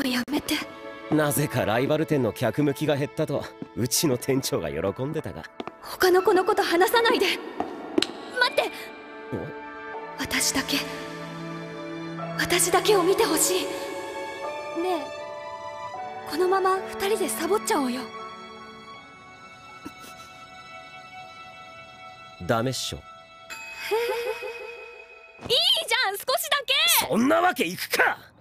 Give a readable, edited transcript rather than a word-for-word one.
れやめて。 なぜかライバル店の客向きが減ったとうちの店長が喜んでたが。 他の子のこと話さないで。待って。私だけを見てほしい。ねえ、このまま二人でサボっちゃおうよ。 ダメっしょ。 いいじゃん、少しだけ。 そんなわけいくか。